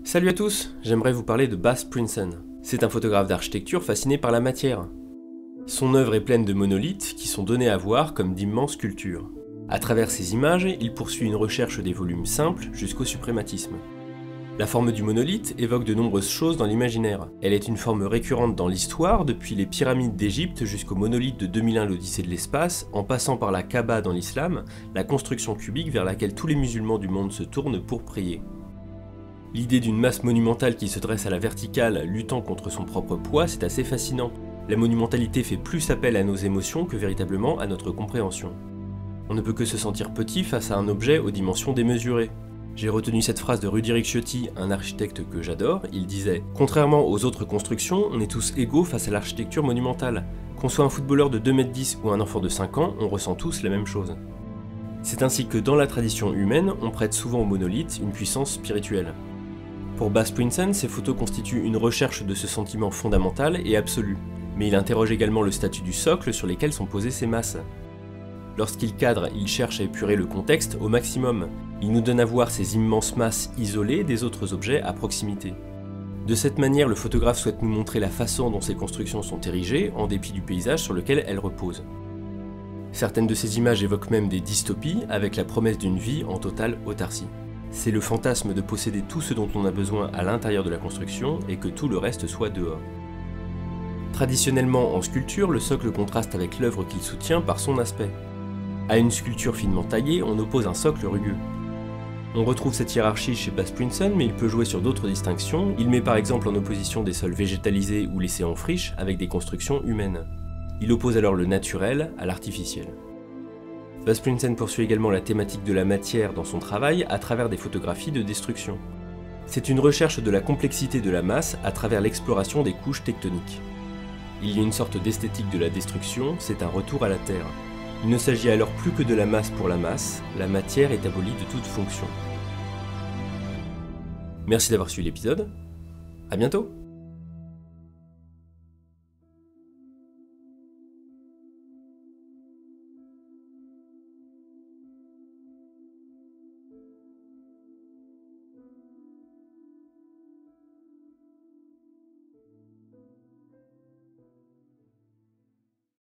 Salut à tous, j'aimerais vous parler de Bas Prinsen. C'est un photographe d'architecture fasciné par la matière. Son œuvre est pleine de monolithes qui sont donnés à voir comme d'immenses sculptures. À travers ces images, il poursuit une recherche des volumes simples jusqu'au suprématisme. La forme du monolithe évoque de nombreuses choses dans l'imaginaire. Elle est une forme récurrente dans l'histoire, depuis les pyramides d'Égypte jusqu'au monolithe de 2001 l'Odyssée de l'espace, en passant par la Kaaba dans l'islam, la construction cubique vers laquelle tous les musulmans du monde se tournent pour prier. L'idée d'une masse monumentale qui se dresse à la verticale, luttant contre son propre poids, c'est assez fascinant. La monumentalité fait plus appel à nos émotions que véritablement à notre compréhension. On ne peut que se sentir petit face à un objet aux dimensions démesurées. J'ai retenu cette phrase de Rudi Ricciotti, un architecte que j'adore. Il disait « Contrairement aux autres constructions, on est tous égaux face à l'architecture monumentale. Qu'on soit un footballeur de 2,10 m ou un enfant de 5 ans, on ressent tous la même chose. » C'est ainsi que dans la tradition humaine, on prête souvent au monolithe une puissance spirituelle. Pour Bas Prinsen, ces photos constituent une recherche de ce sentiment fondamental et absolu, mais il interroge également le statut du socle sur lesquels sont posées ces masses. Lorsqu'il cadre, il cherche à épurer le contexte au maximum. Il nous donne à voir ces immenses masses isolées des autres objets à proximité. De cette manière, le photographe souhaite nous montrer la façon dont ces constructions sont érigées, en dépit du paysage sur lequel elles reposent. Certaines de ces images évoquent même des dystopies, avec la promesse d'une vie en totale autarcie. C'est le fantasme de posséder tout ce dont on a besoin à l'intérieur de la construction et que tout le reste soit dehors. Traditionnellement en sculpture, le socle contraste avec l'œuvre qu'il soutient par son aspect. À une sculpture finement taillée, on oppose un socle rugueux. On retrouve cette hiérarchie chez Bas Prinsen, mais il peut jouer sur d'autres distinctions. Il met par exemple en opposition des sols végétalisés ou laissés en friche avec des constructions humaines. Il oppose alors le naturel à l'artificiel. Bas Prinsen poursuit également la thématique de la matière dans son travail à travers des photographies de destruction. C'est une recherche de la complexité de la masse à travers l'exploration des couches tectoniques. Il y a une sorte d'esthétique de la destruction, c'est un retour à la Terre. Il ne s'agit alors plus que de la masse pour la masse, la matière est abolie de toute fonction. Merci d'avoir suivi l'épisode, à bientôt!